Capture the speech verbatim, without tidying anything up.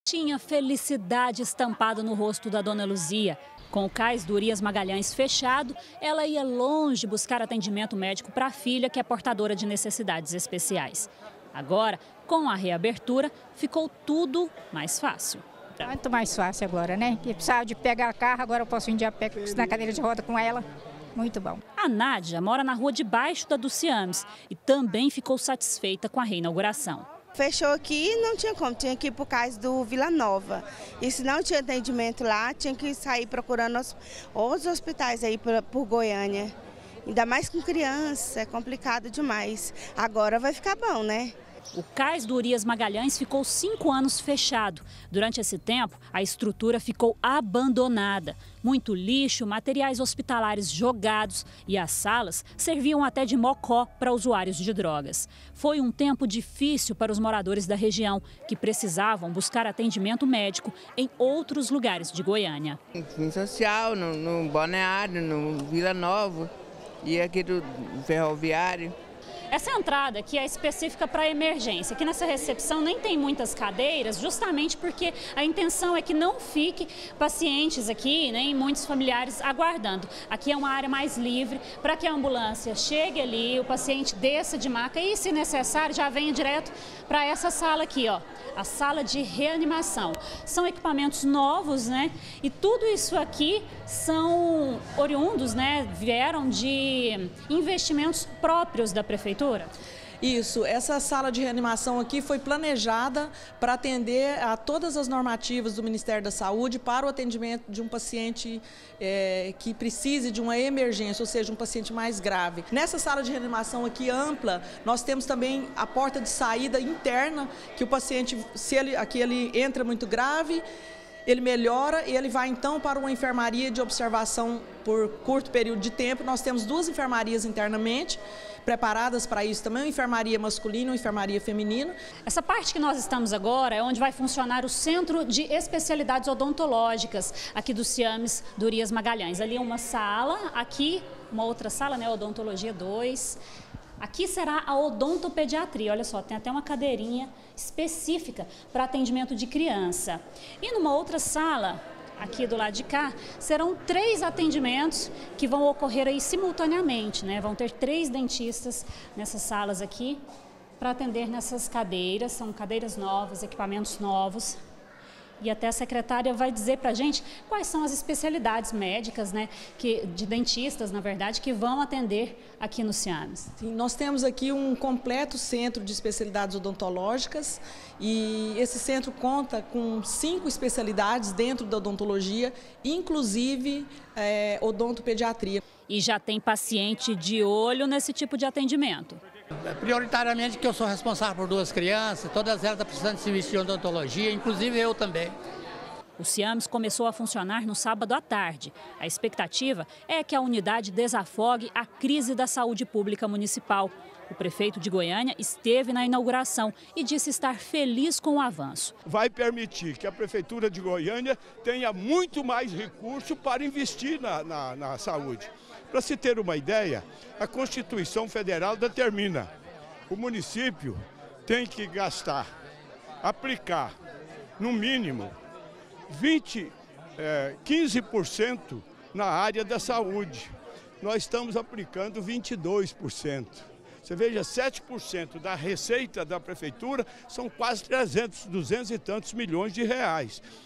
Tinha felicidade estampada no rosto da dona Luzia. Com o cais do Urias Magalhães fechado, ela ia longe buscar atendimento médico para a filha, que é portadora de necessidades especiais. Agora, com a reabertura, ficou tudo mais fácil. Muito mais fácil agora, né? Que precisava de pegar carro, agora eu posso ir a pé na cadeira de roda com ela. Muito bom. A Nádia mora na rua debaixo da do Ciames e também ficou satisfeita com a reinauguração. Fechou aqui e não tinha como, tinha que ir para o cais do Vila Nova. E se não tinha atendimento lá, tinha que sair procurando os, os hospitais aí por, por Goiânia. Ainda mais com criança, é complicado demais. Agora vai ficar bom, né? O cais do Urias Magalhães ficou cinco anos fechado. Durante esse tempo, a estrutura ficou abandonada. Muito lixo, materiais hospitalares jogados e as salas serviam até de mocó para usuários de drogas. Foi um tempo difícil para os moradores da região, que precisavam buscar atendimento médico em outros lugares de Goiânia. No Social, no, no Balneário, no Vila Nova e aqui do Ferroviário. Essa entrada aqui é específica para emergência. Aqui nessa recepção nem tem muitas cadeiras, justamente porque a intenção é que não fique pacientes aqui, nem muitos familiares aguardando. Aqui é uma área mais livre para que a ambulância chegue ali, o paciente desça de maca e, se necessário, já venha direto para essa sala aqui, ó, a sala de reanimação. São equipamentos novos, né? E tudo isso aqui são oriundos, né? Vieram de investimentos próprios da prefeitura. Isso, essa sala de reanimação aqui foi planejada para atender a todas as normativas do Ministério da Saúde para o atendimento de um paciente é, que precise de uma emergência, ou seja, um paciente mais grave. Nessa sala de reanimação aqui ampla, nós temos também a porta de saída interna, que o paciente, se ele, aqui ele entra muito grave, ele melhora e ele vai então para uma enfermaria de observação por curto período de tempo. Nós temos duas enfermarias internamente preparadas para isso também, uma enfermaria masculina e uma enfermaria feminina. Essa parte que nós estamos agora é onde vai funcionar o Centro de Especialidades Odontológicas aqui do Ciames do Urias Magalhães. Ali é uma sala, aqui uma outra sala, né, Odontologia dois. Aqui será a odontopediatria, olha só, tem até uma cadeirinha específica para atendimento de criança. E numa outra sala, aqui do lado de cá, serão três atendimentos que vão ocorrer aí simultaneamente, né? Vão ter três dentistas nessas salas aqui para atender nessas cadeiras, são cadeiras novas, equipamentos novos. E até a secretária vai dizer para a gente quais são as especialidades médicas, né, que, de dentistas, na verdade, que vão atender aqui no Ciames. Sim, nós temos aqui um completo centro de especialidades odontológicas e esse centro conta com cinco especialidades dentro da odontologia, inclusive é, odontopediatria. E já tem paciente de olho nesse tipo de atendimento. Prioritariamente que eu sou responsável por duas crianças, todas elas estão precisando de serviço de odontologia, inclusive eu também. O Ciames começou a funcionar no sábado à tarde. A expectativa é que a unidade desafogue a crise da saúde pública municipal. O prefeito de Goiânia esteve na inauguração e disse estar feliz com o avanço. Vai permitir que a Prefeitura de Goiânia tenha muito mais recurso para investir na, na, na saúde. Para se ter uma ideia, a Constituição Federal determina que o município tem que gastar, aplicar, no mínimo, vinte, é, quinze por cento na área da saúde. Nós estamos aplicando vinte e dois por cento. Você veja, sete por cento da receita da prefeitura são quase trezentos, duzentos e tantos milhões de reais.